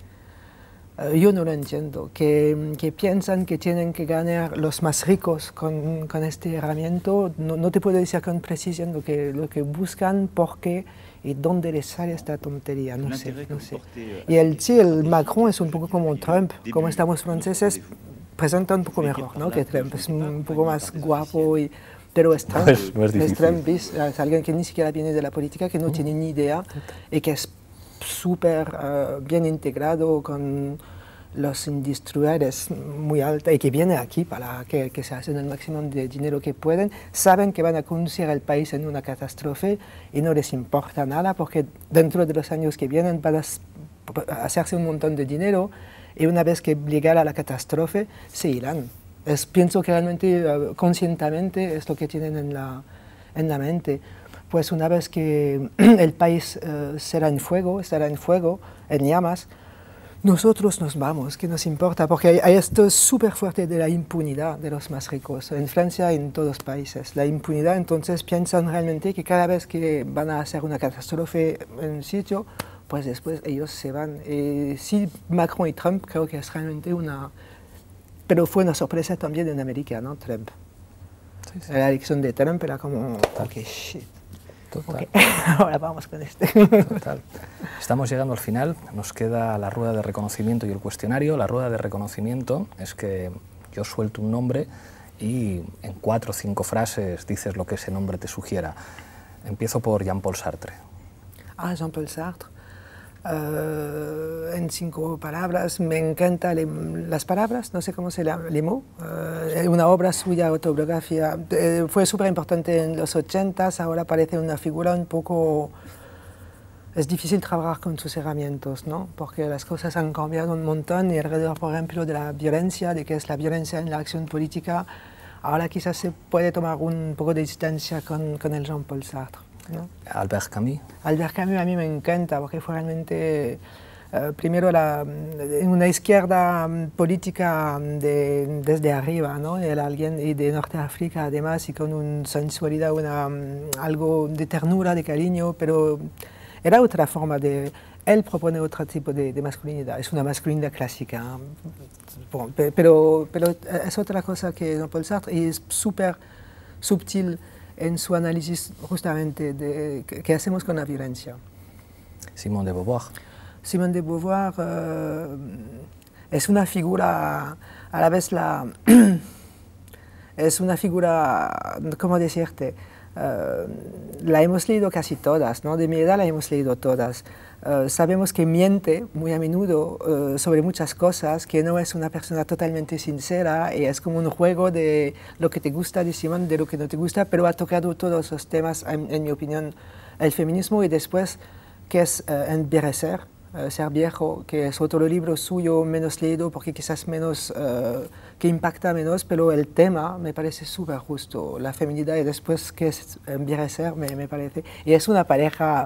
Yo no lo entiendo, que, que piensan que tienen que ganar los más ricos con, con este herramienta. No, no te puedo decir con precisión lo que, lo que buscan, por qué y dónde les sale esta tontería, no sé, no sé. Y el, sí, el Macron es un poco como Trump, como estamos franceses, presenta un poco mejor, ¿no? Que Trump es un poco más guapo, y, pero es Trump, no es, no es, es Trump, es, es alguien que ni siquiera viene de la política, que no uh, tiene ni idea y que es súper uh, bien integrado con los industriales muy altos y que vienen aquí para que, que se hacen el máximo de dinero que pueden, saben que van a conducir al país en una catástrofe y no les importa nada porque dentro de los años que vienen van a hacerse un montón de dinero y una vez que llegara la catástrofe se irán. Es, pienso que realmente uh, conscientemente es lo que tienen en la, en la mente. Pues una vez que el país uh, será en fuego, estará en fuego, en llamas, nosotros nos vamos, ¿qué nos importa? Porque hay, hay esto súper fuerte de la impunidad de los más ricos, en Francia y en todos los países. La impunidad, entonces piensan realmente que cada vez que van a hacer una catástrofe en un sitio, pues después ellos se van. Y sí, Macron y Trump creo que es realmente una... Pero fue una sorpresa también en América, ¿no? Trump. Sí, sí. La elección de Trump era como... Ok, shit. Total. Okay. Ahora vamos con este. Total. Estamos llegando al final, nos queda la rueda de reconocimiento y el cuestionario. La rueda de reconocimiento es que yo suelto un nombre y en cuatro o cinco frases dices lo que ese nombre te sugiera. Empiezo por Jean-Paul Sartre. Ah, Jean-Paul Sartre. Uh, en cinco palabras, me encantan las palabras, no sé cómo se llama, les mots. Uh, una obra suya, autobiografía, uh, fue súper importante en los ochentas, ahora parece una figura un poco... Es difícil trabajar con sus herramientas, ¿no? Porque las cosas han cambiado un montón y alrededor, por ejemplo, de la violencia, de qué es la violencia en la acción política, ahora quizás se puede tomar un poco de distancia con, con el Jean-Paul Sartre, ¿no? Albert Camus. Albert Camus a mí me encanta porque fue realmente, uh, primero, la, una izquierda política de, desde arriba, ¿no? Era alguien y de Norteáfrica además, y con una sensualidad, una, algo de ternura, de cariño, pero era otra forma de... Él propone otro tipo de, de masculinidad, es una masculinidad clásica, bon, pero, pero es otra cosa que Jean-Paul Sartre, y es súper sutil en su análisis justamente de qué hacemos con la violencia. Simone de Beauvoir. Simone de Beauvoir uh, es una figura, a la vez la... es una figura, ¿cómo decirte? Uh, la hemos leído casi todas, ¿no? De mi edad la hemos leído todas. Uh, sabemos que miente muy a menudo uh, sobre muchas cosas, que no es una persona totalmente sincera, y es como un juego de lo que te gusta de Simone, de lo que no te gusta, pero ha tocado todos los temas, en, en mi opinión, el feminismo, y después, que es uh, Envejecer, uh, Ser viejo, que es otro libro suyo menos leído, porque quizás menos, uh, que impacta menos, pero el tema me parece súper justo, la feminidad, y después, que es Envejecer, me, me parece, y es una pareja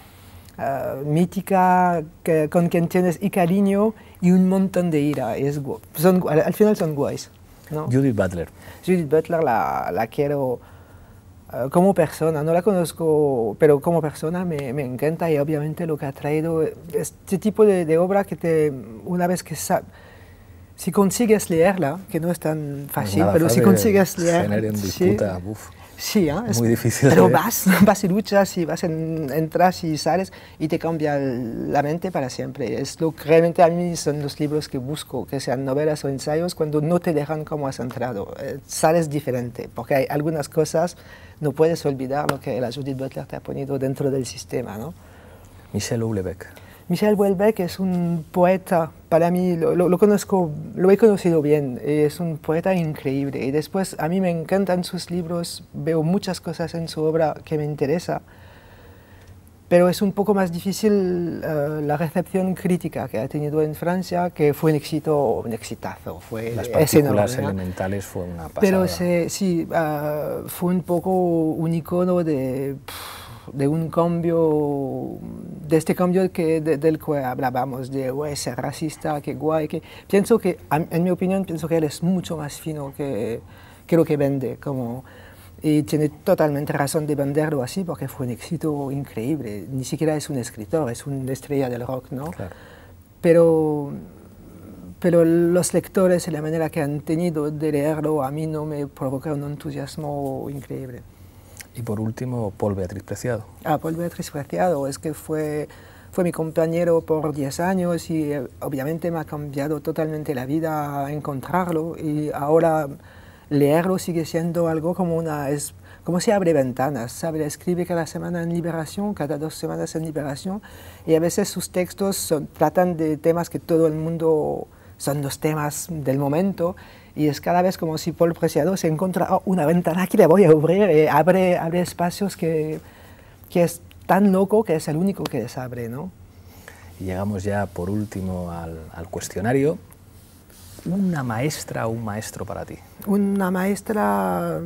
Uh, mítica, que, con quien tienes y cariño y un montón de ira. Es, son, al, al final son guays, ¿no? Judith Butler. Judith Butler la, la quiero uh, como persona, no la conozco, pero como persona me, me encanta, y obviamente lo que ha traído, este tipo de, de obra que te, una vez que sabes, si consigues leerla, que no es tan fácil, pues nada, pero si consigues leerla, genera en disputa, sí, uf. Sí, ¿eh? Es muy difícil. Pero de vas, vas y luchas, y vas en, entras y sales, y te cambia la mente para siempre. Es lo que realmente a mí son los libros que busco, que sean novelas o ensayos, cuando no te dejan como has entrado. Eh, sales diferente, porque hay algunas cosas, no puedes olvidar lo que la Judith Butler te ha ponido dentro del sistema, ¿no? Michel Houellebecq. Michel Houellebecq es un poeta, para mí, lo, lo, lo conozco, lo he conocido bien, es un poeta increíble, y después a mí me encantan sus libros, veo muchas cosas en su obra que me interesa, pero es un poco más difícil uh, la recepción crítica que ha tenido en Francia, que fue un éxito, un exitazo, fue Las partículas enorme, elementales fue una pasada. Pero se, sí, uh, fue un poco un icono de... Pff, de un cambio, de este cambio que, de, del que hablábamos, de oh, ser racista, que guay, que pienso que, en mi opinión, pienso que él es mucho más fino que, que lo que vende, como, y tiene totalmente razón de venderlo así, porque fue un éxito increíble, ni siquiera es un escritor, es una estrella del rock, ¿no? Claro. Pero, pero los lectores y la manera que han tenido de leerlo a mí no me provoca un entusiasmo increíble. Y por último, Paul Beatriz Preciado. Ah, Paul Beatriz Preciado, es que fue, fue mi compañero por diez años, y eh, obviamente me ha cambiado totalmente la vida encontrarlo, y ahora leerlo sigue siendo algo como una... Es, como si abre ventanas, ¿sabe? Escribe cada semana en Liberación, cada dos semanas en Liberación, y a veces sus textos son, tratan de temas que todo el mundo... son los temas del momento, y es cada vez como si Paul Preciado se encuentra oh, una ventana que le voy a abrir, eh, abre, abre espacios que, que es tan loco que es el único que les abre, ¿no? Y llegamos ya por último al, al cuestionario. ¿Una maestra o un maestro para ti? Una maestra,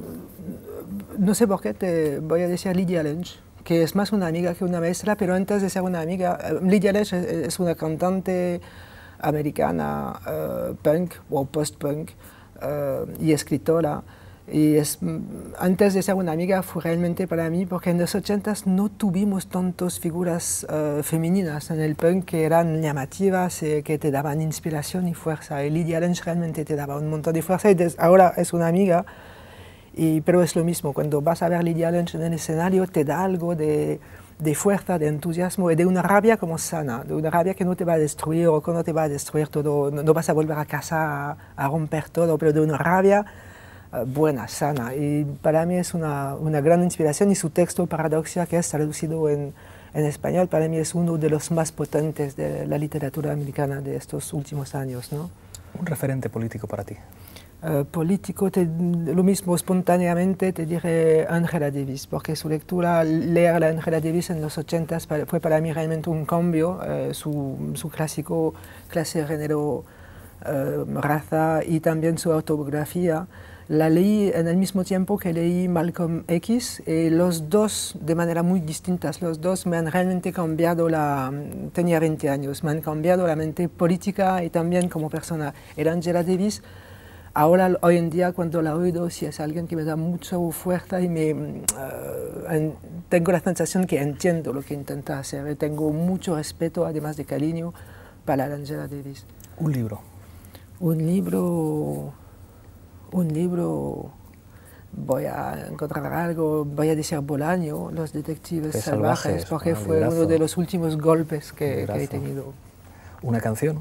no sé por qué, te voy a decir Lydia Lunch, que es más una amiga que una maestra, pero antes de ser una amiga, Lydia Lunch es, es una cantante americana, uh, punk o post-punk, uh, y escritora, y es, antes de ser una amiga fue realmente para mí, porque en los ochentas no tuvimos tantas figuras uh, femeninas en el punk que eran llamativas, eh, que te daban inspiración y fuerza, y Lydia Lunch realmente te daba un montón de fuerza, y des, ahora es una amiga, y, pero es lo mismo, cuando vas a ver Lydia Lunch en el escenario te da algo de... de fuerza, de entusiasmo y de una rabia como sana, de una rabia que no te va a destruir o que no te va a destruir todo, no, no vas a volver a casa a, a romper todo, pero de una rabia uh, buena, sana. Y para mí es una, una gran inspiración, y su texto Paradoxia, que es traducido en, en español, para mí es uno de los más potentes de la literatura americana de estos últimos años, ¿no? ¿Un referente político para ti? Uh, político, te, lo mismo espontáneamente te diré Angela Davis, porque su lectura, leer a Angela Davis en los ochentas fue para mí realmente un cambio, uh, su, su clásico clase, género, uh, raza, y también su autobiografía, La leí en el mismo tiempo que leí Malcolm X, y los dos de manera muy distintas. Los dos me han realmente cambiado la... Tenía veinte años, me han cambiado la mente política y también como persona. Era Angela Davis. Ahora, hoy en día, cuando la oigo, sí es alguien que me da mucha fuerza y me, uh, en, tengo la sensación que entiendo lo que intenta hacer. Tengo mucho respeto, además de cariño, para Angela Davis. ¿Un libro? Un libro... Un libro... Voy a encontrar algo, voy a decir Bolaño, Los detectives Qué salvajes, salvajes, porque ah, fue librazo. uno de los últimos golpes que, que he Librazo. tenido. ¿Una canción?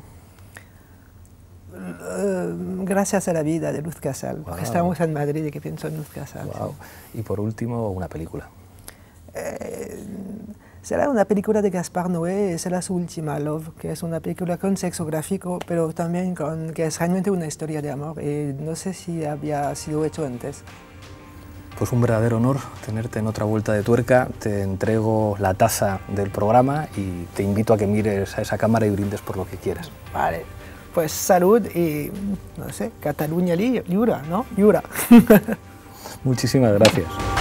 Uh, gracias a la vida de Luz Casal, Wow. porque estamos en Madrid y que pienso en Luz Casal. Wow. Y por último, una película. Eh, será una película de Gaspar Noé, será su última, Love, que es una película con sexo gráfico, pero también con, que es realmente una historia de amor, y no sé si había sido hecho antes. Pues un verdadero honor tenerte en otra vuelta de tuerca. Te entrego la taza del programa y te invito a que mires a esa cámara y brindes por lo que quieras. Vale, pues salud y, no sé, Cataluña li- Llura, ¿no? Llura. Muchísimas gracias.